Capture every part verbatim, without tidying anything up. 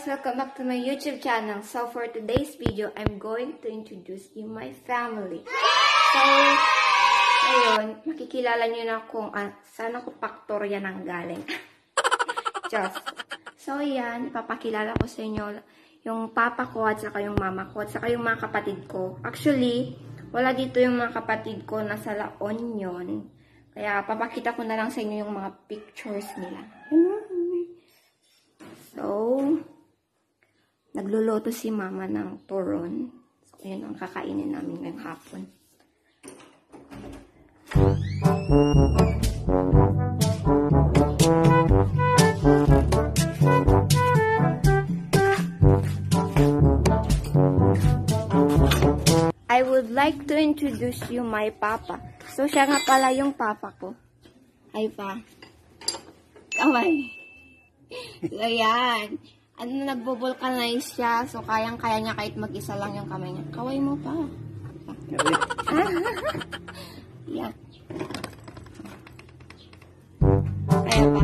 Welcome back to my YouTube channel. So for today's video, I'm going to introduce you my family. So, ngayon, makikilala nyo na kung uh, saan ako Paktorya nang galing. Just. So yan, ipapakilala ko sa inyo yung papa ko at saka yung mama ko at saka yung mga kapatid ko. Actually, wala dito yung mga kapatid ko, nasa La Union. Kaya papakita ko na lang sa inyo yung mga pictures nila. So, nagluluto si mama ng turon. So, yun ang kakainin namin ngayong hapon. I would like to introduce you my papa. So, siya nga pala yung papa ko. Ay pa. Kaway. So, ayan. Ano, nagbo-vulcanize siya. So, kayang-kaya niya kahit mag-isa lang yung kamay niya. Kaway mo pa. Yan. Kaya pa.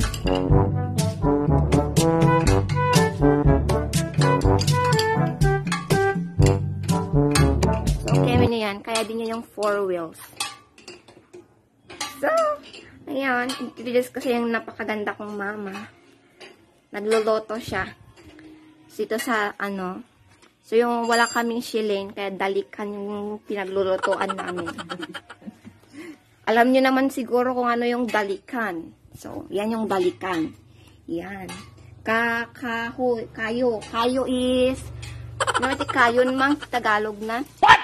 So, kaya niya yan. Kaya din niya yung four wheels. So, ayan. Introduce ko siya yung napakaganda kong mama. Nagluluto siya. Dito sa, ano, so yung wala kaming shilling, kaya dalikan yung pinaglulutuan namin. Alam nyo naman siguro kung ano yung dalikan. So, yan yung dalikan. Yan. Ka, kahoy, kayo. Kayo is, ano ito, kayon mang Tagalog na? What?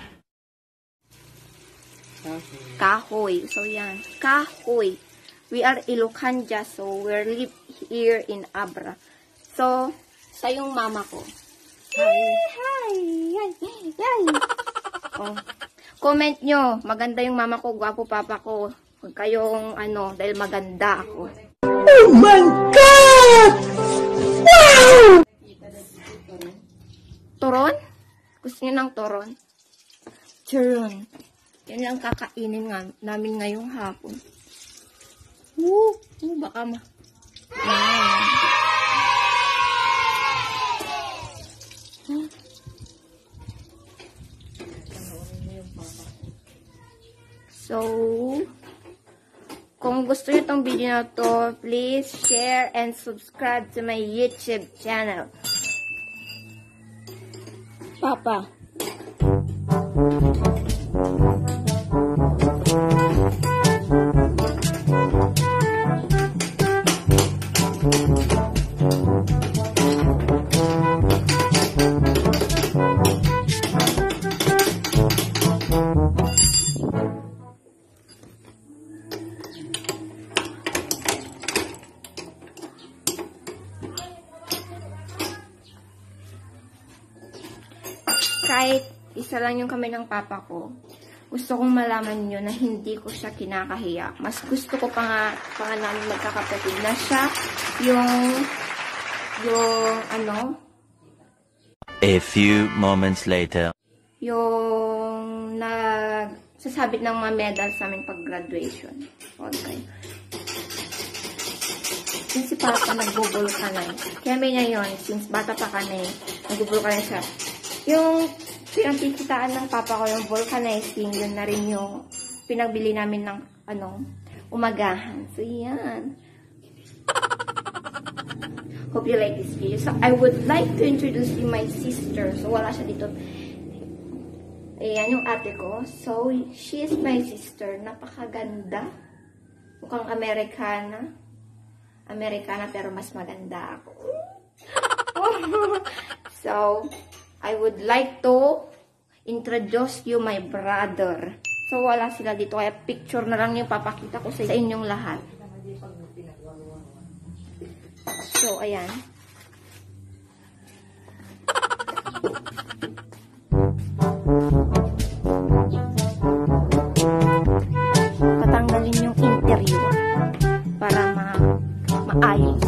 Kahoy. So, yan. Kahoy. We are Ilocanja, so we're live here in Abra. So, sa yung mama ko. Hi! Hi! Yan! Yan! Oh. Comment nyo, maganda yung mama ko, gwapo papa ko. Huwag kayong, ano, dahil maganda ako. Oh my God! Wow! Turon? Gusto nyo ng turon? Turon. Yan lang kakainin nga, namin ngayong hapon. Woo! Uh, baka ma... Ayan. So, kung gusto nyo itong video na to, please share and subscribe to my YouTube channel. Papa. Kahit isa lang yung kami ng papa ko, gusto kong malaman nyo na hindi ko siya kinakahiya. Mas gusto ko pa nga, pa nga namin magkakapatid na siya yung, yung, ano? A few moments later. Yung nagsasabit ng mga medal sa aming pag-graduation. Okay. Since si papa nag-vulcanize. Kaya may niya yun, since bata pa kami, nag-vulcanize siya. Yung pinagkikitaan ng papa ko, yung vulcanizing, yun na rin yung pinagbili namin ng, ano, umagahan. So, yan. Hope you like this video. So, I would like to introduce you my sister. So, wala siya dito. Ayan, yung ate ko. So, she is my sister. Napakaganda. Mukhang Amerikana. Amerikana, pero mas maganda ako. So, I would like to introduce you my brother. So, wala sila dito. Kaya picture na lang yung papakita ko sa inyong lahat. So, ayan. Patanggalin yung interior para ma maayos.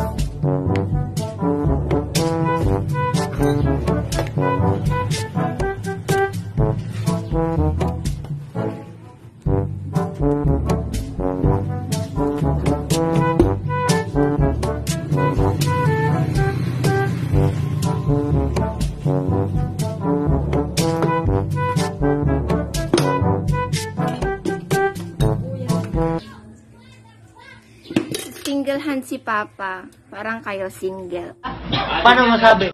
single hand si Papa. Parang kayo single. Paano masabi?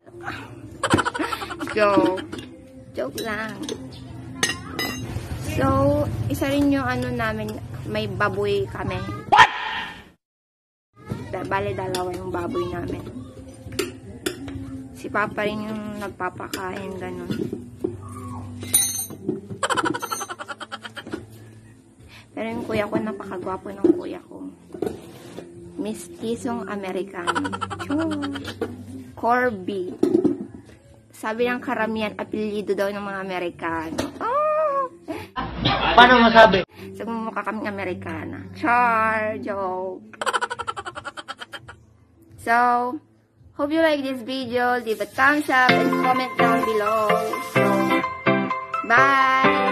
Joke. Joke lang. So, isa rin yung ano namin, may baboy kami. What? Bale, dalawa yung baboy namin. Si Papa rin yung nagpapakain, ganun. Pero yung kuya ko, napakagwapo ng kuya ko. Mistisong Americano. Corby. Sabi ng karamihan, apelyido daw ng mga Amerikano. Oh! Paano masabi? So, mumukha kaming Amerikana. Char! Joke! So, hope you like this video. Leave a thumbs up and comment down below. So, bye!